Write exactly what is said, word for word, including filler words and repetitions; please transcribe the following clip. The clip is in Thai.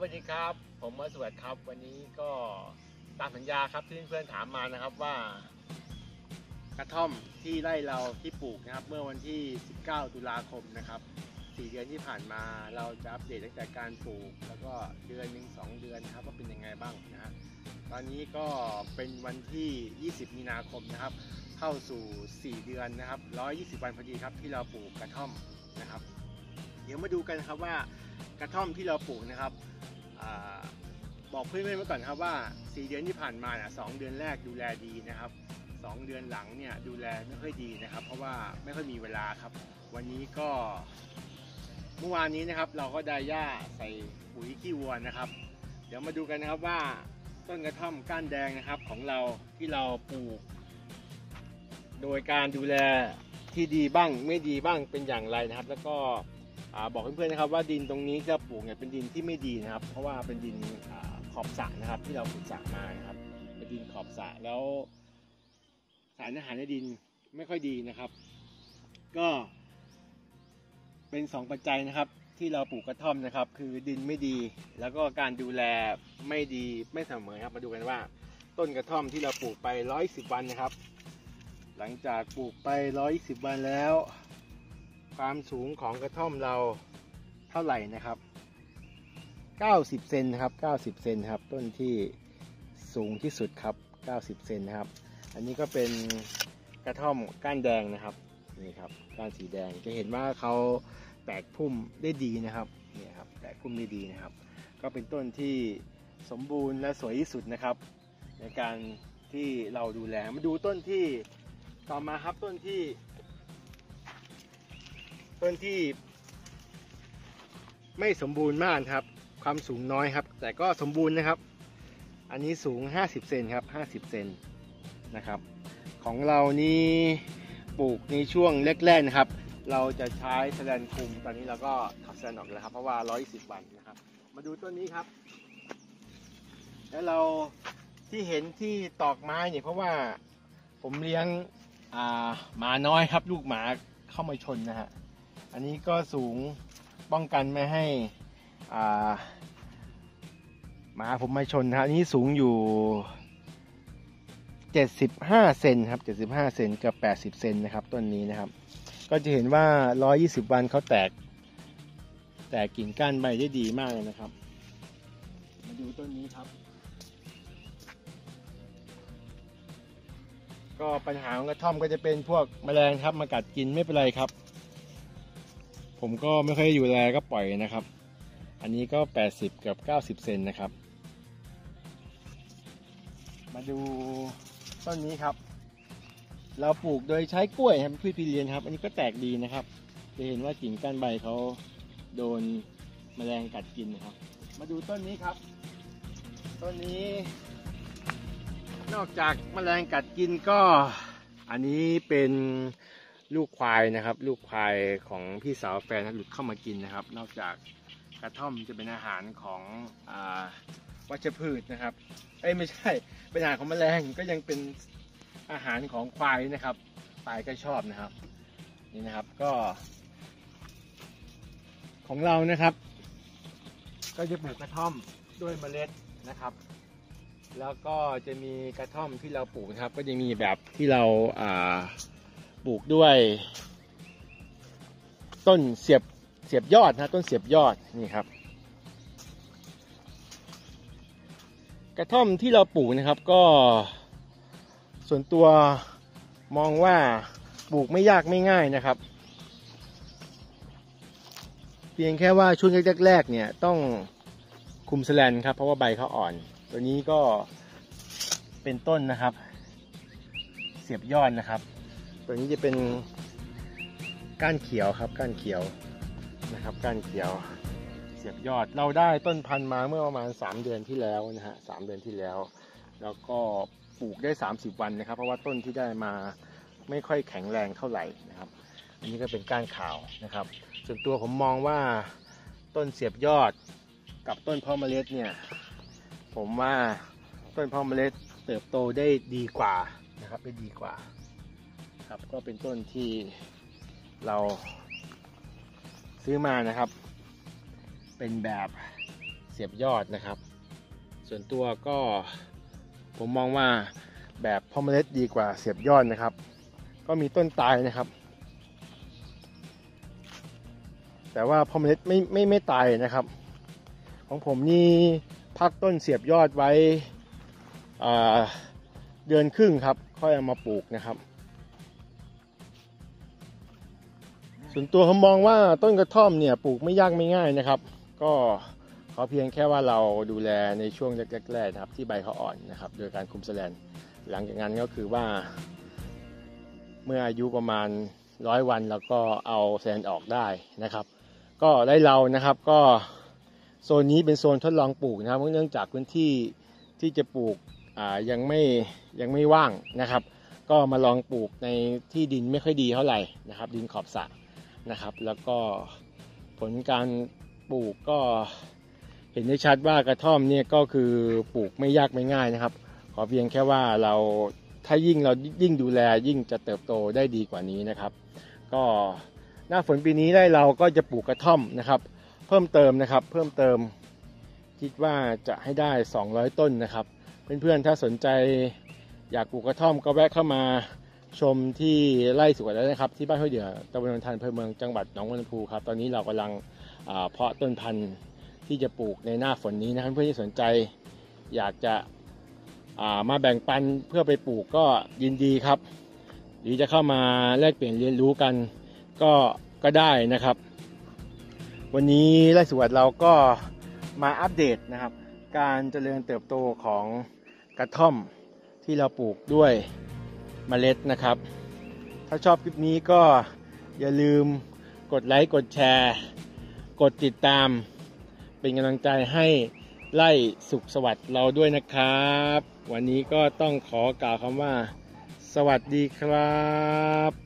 วัสดีครับผมมาสวัสดีครับวันนี้ก็ตามสัญญาครับที่เพื่อนๆถามมานะครับว่ากระท่อมที่ไร่เราที่ปลูกนะครับเมื่อวันที่สิบเก้าตุลาคมนะครับสี่เดือนที่ผ่านมาเราจะอัปเดตตั้งแต่การปลูกแล้วก็เดือนหนึ่งสองเดือนครับว่าเป็นยังไงบ้างนะฮะตอนนี้ก็เป็นวันที่ยี่สิบมีนาคมนะครับเข้าสู่สี่เดือนนะครับหนึ่งร้อยยี่สิบวันพอดีครับที่เราปลูกกระท่อมนะครับเดี๋ยวมาดูกันครับว่ากระท่อมที่เราปลูกนะครับบอกเพื่อนๆไว้ก่อนครับว่าสี่เดือนที่ผ่านมาเนี่ยสองเดือนแรกดูแลดีนะครับสองเดือนหลังเนี่ยดูแลไม่ค่อยดีนะครับเพราะว่าไม่ค่อยมีเวลาครับวันนี้ก็เมื่อวานนี้นะครับเราก็ได้หญ้าใส่ปุ๋ยขี้วัวนะครับเดี๋ยวมาดูกันนะครับว่าต้นกระท่อมก้านแดงนะครับของเราที่เราปลูกโดยการดูแลที่ดีบ้างไม่ดีบ้างเป็นอย่างไรนะครับแล้วก็บอกเพื่อนๆนะครับว่าดินตรงนี้ที่เราปลูกเนี่ยเป็นดินที่ไม่ดีนะครับเพราะว่าเป็นดินขอบสระนะครับที่เราขุดสระมานะครับเป็นดินขอบสระแล้วสารอาหารในดินไม่ค่อยดีนะครับก็เป็นสองปัจจัยนะครับที่เราปลูกกระท่อมนะครับคือดินไม่ดีแล้วก็การดูแลไม่ดีไม่เสมอครับมาดูกันว่าต้นกระท่อมที่เราปลูกไปหนึ่งร้อยสิบวันนะครับหลังจากปลูกไปหนึ่งร้อยสิบวันแล้วความสูงของกระท่อมเราเท่าไหร่นะครับเก้าสิบเซนนะครับเก้าสิบเซนครับต้นที่สูงที่สุดครับเก้าสิบเซนนะครับอันนี้ก็เป็นกระท่อมก้านแดงนะครับนี่ครับก้านสีแดงจะเห็นว่าเขาแตกพุ่มได้ดีนะครับนี่ครับแตกพุ่มได้ดีนะครับก็เป็นต้นที่สมบูรณ์และสวยที่สุดนะครับในการที่เราดูแลมาดูต้นที่ต่อมาครับต้นที่ต้นที่ไม่สมบูรณ์มากครับความสูงน้อยครับแต่ก็สมบูรณ์นะครับอันนี้สูงห้าสิบเซนครับห้าสิบเซนนะครับของเรานี้ปลูกในช่วงแรกๆนะครับเราจะใช้แสแลนคุมตอนนี้เราก็ถอดแสแลนออกแล้วครับเพราะว่าหนึ่งร้อยยี่สิบวันนะครับมาดูต้นนี้ครับแล้วเราที่เห็นที่ตอกไม้เนี่ยเพราะว่าผมเลี้ยงอ่าหมาน้อยครับลูกหมาเข้ามาชนนะฮะอันนี้ก็สูงป้องกันไม่ให้อ่าหมาผมมาชนนะอันนี้สูงอยู่เจ็ดสิบห้าเซนครับเจ็ดสิบห้าเซนกับแปดสิบเซนนะครับต้นนี้นะครับก็จะเห็นว่าหนึ่งร้อยยี่สิบวันเขาแตกแตกกิ่งก้านใบได้ดีมากเลยนะครับมาดูต้นนี้ครับก็ปัญหาของกระท่อมก็จะเป็นพวกแมลงครับมากัดกินไม่เป็นไรครับผมก็ไม่ค่อยอยู่แลก็ปล่อยนะครับอันนี้ก็แปดสิบกับเก้าสิบเซนนะครับมาดูต้นนี้ครับเราปลูกโดยใช้กล้วยครับพืชพีเรียนครับอันนี้ก็แตกดีนะครับจะเห็นว่ากิ่งก้านใบเขาโดนแมลงกัดกินนะครับมาดูต้นนี้ครับต้นนี้นอกจากแมลงกัดกินก็อันนี้เป็นลูกควายนะครับลูกควายของพี่สาวแฟนหลุดเข้ามากินนะครับนอกจากกระท่อมจะเป็นอาหารของอ่าวัชพืชนะครับเอ้ยไม่ใช่เป็นอาหารของแมลงก็ยังเป็นอาหารของควายนะครับควายก็ชอบนะครับนี่นะครับก็ของเรานะครับก็จะปลูกกระท่อมด้วยเมล็ดนะครับแล้วก็จะมีกระท่อมที่เราปลูกนะครับก็จะมีแบบที่เราอ่าปลูกด้วยต้นเสียบเสียบยอดนะต้นเสียบยอดนี่ครับกระท่อมที่เราปลูกนะครับก็ส่วนตัวมองว่าปลูกไม่ยากไม่ง่ายนะครับเพียงแค่ว่าช่วงแรกๆเนี่ยต้องคุมแสแลนครับเพราะว่าใบเขาอ่อนตัวนี้ก็เป็นต้นนะครับเสียบยอดนะครับตัวนี้จะเป็นก้านเขียวครับก้านเขียวนะครับก้านเขียวเสียบยอดเราได้ต้นพันธุ์มาเมื่อประมาณสามเดือนที่แล้วนะฮะสามเดือนที่แล้วแล้วก็ปลูกได้สามสิบวันนะครับเพราะว่าต้นที่ได้มาไม่ค่อยแข็งแรงเท่าไหร่นะครับอันนี้ก็เป็นก้านขาวนะครับส่วนตัวผมมองว่าต้นเสียบยอดกับต้นเพาะเมล็ดเนี่ยผมว่าต้นเพาะเมล็ดเติบโตได้ดีกว่านะครับได้ดีกว่าครับก็เป็นต้นที่เราซื้อมานะครับเป็นแบบเสียบยอดนะครับ ส่วนตัวก็ผมมองว่าแบบเพาะเมล็ดดีกว่าเสียบยอดนะครับก็มีต้นตายนะครับแต่ว่าเพาะเมล็ดไม่ไม่ไม่ตายนะครับของผมนี่พักต้นเสียบยอดไว้เดือนครึ่งครับค่อยเอามาปลูกนะครับส่วนตัวผมมองว่าต้นกระท่อมเนี่ยปลูกไม่ยากไม่ง่ายนะครับก็ขอเพียงแค่ว่าเราดูแลในช่วงแรกๆนะครับที่ใบเขาอ่อนนะครับโดยการคุมแสลนหลังจากนั้นก็คือว่าเมื่ออายุประมาณร้อยวันแล้วก็เอาแสลนออกได้นะครับก็ได้เรานะครับก็โซนนี้เป็นโซนทดลองปลูกนะครับเนื่องจากพื้นที่ที่จะปลูกอ่ายังไม่ยังไม่ว่างนะครับก็มาลองปลูกในที่ดินไม่ค่อยดีเท่าไหร่นะครับดินขอบสระนะครับแล้วก็ผลการปลูกก็เห็นได้ชัดว่ากระท่อมเนี่ยก็คือปลูกไม่ยากไม่ง่ายนะครับขอเพียงแค่ว่าเราถ้ายิ่งเรายิ่งดูแลยิ่งจะเติบโตได้ดีกว่านี้นะครับก็หน้าฝนปีนี้ได้เราก็จะปลูกกระท่อมนะครับเพิ่มเติมนะครับเพิ่มเติมคิดว่าจะให้ได้สองร้อยต้นนะครับเพื่อนๆถ้าสนใจอยากปลูกกระท่อมก็แวะเข้ามาชมที่ไร่สวนแล้วนะครับที่บ้านห้วยเดือตำบลนนทานอำเภอเมืองจังหวัดหนองบัวลำพูครับตอนนี้เรากำลังเพาะต้นพันธุ์ที่จะปลูกในหน้าฝนนี้นะครับเพื่อนที่สนใจอยากจะมาแบ่งปันเพื่อไปปลูกก็ยินดีครับหรือจะเข้ามาแลกเปลี่ยนเรียนรู้กันก็ก็ได้นะครับวันนี้ไร่สวนเราก็มาอัปเดตนะครับการเจริญเติบโตของกระท่อมที่เราปลูกด้วยเมล็ดนะครับถ้าชอบคลิปนี้ก็อย่าลืมกดไลค์กดแชร์กดติดตามเป็นกำลังใจให้ไร่สุขสวัสดิ์เราด้วยนะครับวันนี้ก็ต้องขอกล่าวคำว่าสวัสดีครับ